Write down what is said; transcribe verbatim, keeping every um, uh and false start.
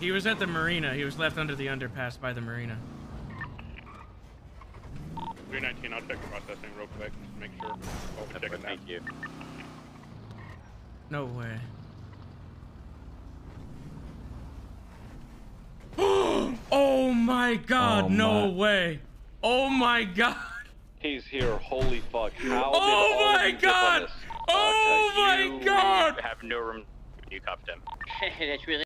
He was at the marina. He was left under the underpass by the marina. three nineteen, I'll check processing real quick just to make sure. Oh, we're checking that. Thank you. No way. Oh my god, Oh no my. way. Oh my god. He's here. Holy fuck. How Oh did all my of you dip on god. this? Oh Okay. my You god. have no room. You cuffed him. That's really